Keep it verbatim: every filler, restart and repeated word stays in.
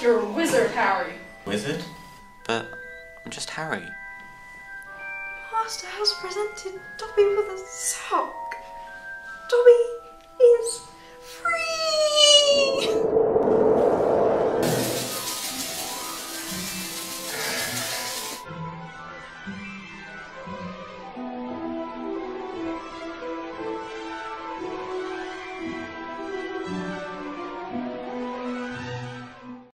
You're a wizard, Harry. Wizard? But I'm just Harry. Master has presented Dobby with a sock. Dobby is free!